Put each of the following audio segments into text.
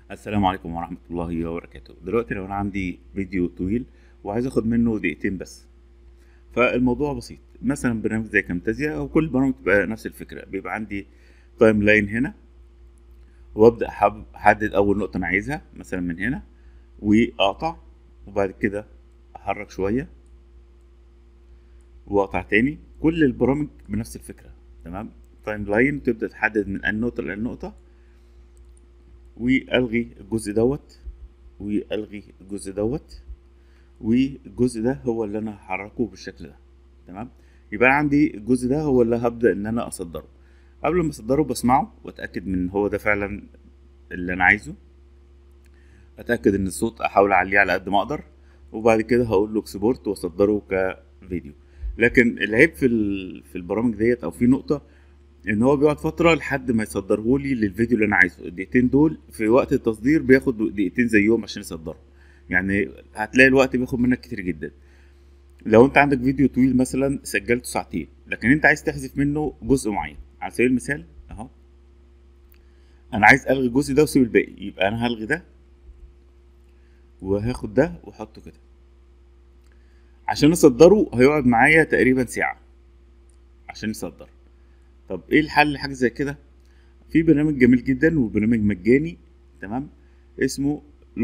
السلام عليكم ورحمة الله وبركاته. دلوقتي لو أنا عندي فيديو طويل وعايز أخد منه دقيقتين بس، فالموضوع بسيط. مثلا برنامج زي كامتازيا أو كل البرامج بتبقى نفس الفكرة، بيبقى عندي تايم لاين هنا، وأبدأ أحدد أول نقطة أنا عايزها مثلا من هنا، وأقطع، وبعد كده أحرك شوية وأقطع تاني. كل البرامج بنفس الفكرة، تمام. تايم لاين تبدأ تحدد من النقطة للنقطة، وألغي الجزء دوت، وألغي الجزء دوت، والجزء ده هو اللي انا هحركه بالشكل ده، تمام. يبقى أنا عندي الجزء ده هو اللي هبدأ ان انا اصدره. قبل ما اصدره بسمعه واتاكد من هو ده فعلا اللي انا عايزه، اتاكد ان الصوت احاول اعليه على قد ما اقدر، وبعد كده هقول له اكسبورت واصدره كفيديو. لكن العيب في البرامج ديت او في نقطه، ان هو بيقعد فتره لحد ما يصدرهولي للفيديو اللي انا عايزه. الدقيقتين دول في وقت التصدير بياخد دقيقتين زيهم عشان يصدره، يعني هتلاقي الوقت بياخد منك كتير جدا. لو انت عندك فيديو طويل مثلا سجلته ساعتين، لكن انت عايز تحذف منه جزء معين، على سبيل المثال اهو، انا عايز الغي الجزء ده واسيب الباقي، يبقى انا هلغي ده وهاخد ده واحطه كده. عشان اصدره هيقعد معايا تقريبا ساعة عشان يصدر. طب ايه الحل لحاجة زي كده؟ في برنامج جميل جدا وبرنامج مجاني، تمام، اسمه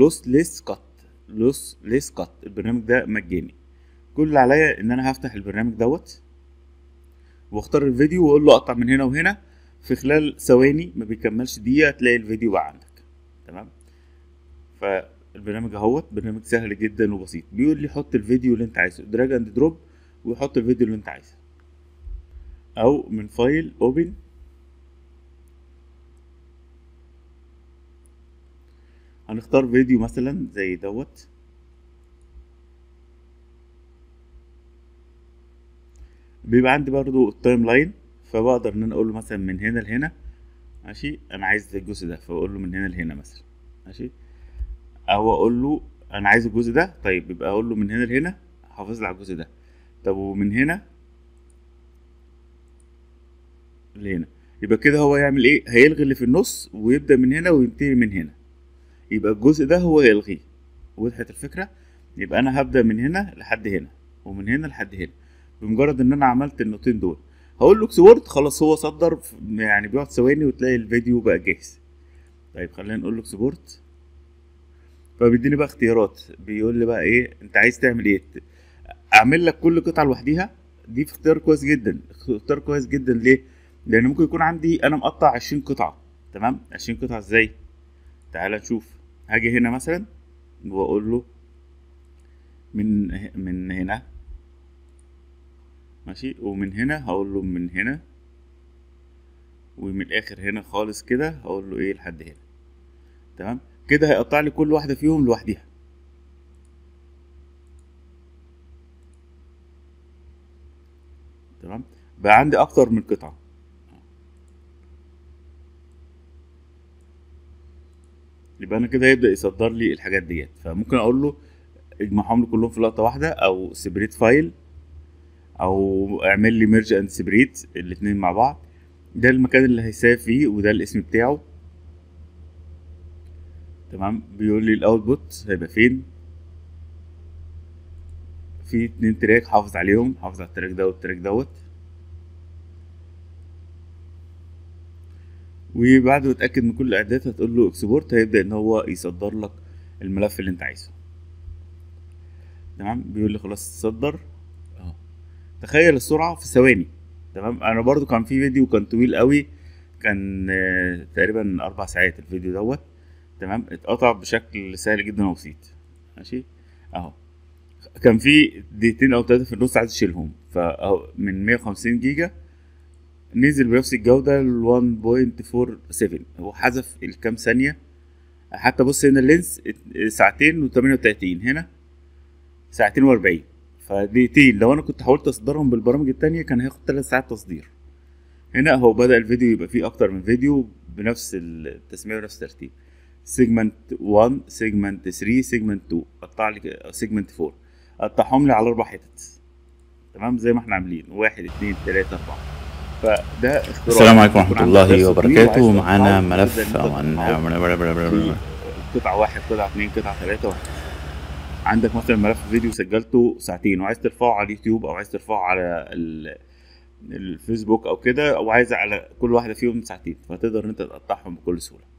لوس ليس كات. البرنامج ده مجاني. كل اللي عليا ان انا هفتح البرنامج دوت، واختار الفيديو واقول له اقطع من هنا وهنا. في خلال ثواني ما بيكملش دقيقة تلاقي الفيديو بقى عندك، تمام. فالبرنامج اهوت برنامج سهل جدا وبسيط. بيقول لي حط الفيديو اللي انت عايزه، دراج اند دروب، ويحط الفيديو اللي انت عايزه، او من فايل اوبن هنختار فيديو مثلا زي دوت. بيبقى عندي برضو التايم لاين، فبقدر ان انا اقول له مثلا من هنا لهنا، ماشي، انا عايز الجزء ده، فاقول له من هنا لهنا مثلا، ماشي. او اقول له انا عايز الجزء ده، طيب يبقى اقول له من هنا لهنا، حافظ لي على الجزء ده. طب ومن هنا لهنا، يبقى كده هو يعمل ايه؟ هيلغي اللي في النص ويبدأ من هنا وينتهي من هنا، يبقى الجزء ده هو يلغيه. وضحت الفكرة؟ يبقى انا هبدأ من هنا لحد هنا، ومن هنا لحد هنا. بمجرد ان انا عملت النقطتين دول هقول له اكسبورت، خلاص هو صدر يعني بيقعد ثواني وتلاقي الفيديو بقى جاهز. طيب خلينا نقول له اكسبورت، فبيديني بقى اختيارات. بيقول لي بقى ايه انت عايز تعمل ايه، اعمل لك كل قطعه لوحديها. دي في اختيار كويس جدا، اختيار كويس جدا. ليه؟ لان ممكن يكون عندي انا مقطع 20 قطعه، تمام. 20 قطعه ازاي؟ تعال نشوف. هاجي هنا مثلا واقول له من هنا، ماشي، ومن هنا هقول له من هنا، ومن الاخر هنا خالص كده هقول له ايه لحد هنا، تمام. كده هيقطع لي كل واحده فيهم لوحديها، تمام. بقى عندي اكتر من قطعه، يبقى انا كده يبدا يصدر لي الحاجات ديت. فممكن اقول له اجمعهم لي كلهم في لقطه واحده، او سيبريت فايل، او اعمل لي ميرج اند سيبريت الاتنين مع بعض. ده المكان اللي هيساف فيه وده الاسم بتاعه، تمام. بيقول لي الاوتبوت هيبقى فين. في 2 تراك حافظ عليهم، حافظ على التراك ده والتراك دوت. وبعد ما تتاكد من كل الاعدادات هتقول له اكسبورت، هيبدا ان هو يصدر لك الملف اللي انت عايزه، تمام. بيقول لي خلاص صدر اهو. تخيل السرعه في ثواني، تمام. انا برضو كان في فيديو كان طويل قوي، كان تقريبا 4 ساعات الفيديو دوت، تمام. اتقطع بشكل سهل جدا وبسيط، ماشي اهو. كان في دقيقتين او 3 في النص عايز اشيلهم، فاهو من 150 جيجا نزل بنفس الجودة ل 1.47. هو حذف الكام ثانية. حتى بص هنا اللينس ساعتين و38، هنا ساعتين و40. فدقيقتين لو انا كنت حاولت اصدرهم بالبرامج التانية كان هياخد 3 ساعات تصدير. هنا هو بدأ الفيديو يبقى فيه اكتر من فيديو بنفس التسمية ونفس الترتيب. سيجمنت 1، سيجمنت 3، سيجمنت 2، قطع لي سيجمنت 4، قطعهم لي على 4 حتت، تمام. زي ما احنا عاملين 1 2 3 4. فده اختراع السلام لما عليكم يكون ورحمة عندك الله درس طويل وعايز وبركاته. تقطعه معانا وتبدأ ان ملف انت أو تقطعه قطعه واحد، قطعه اتنين، قطعه تلاته، وهكذا. عندك مثلا ملف فيديو سجلته ساعتين وعايز ترفعه على اليوتيوب او عايز ترفعه على الفيسبوك او كده، او عايز على كل واحده فيهم ساعتين، فتقدر ان انت تقطعهم بكل سهوله.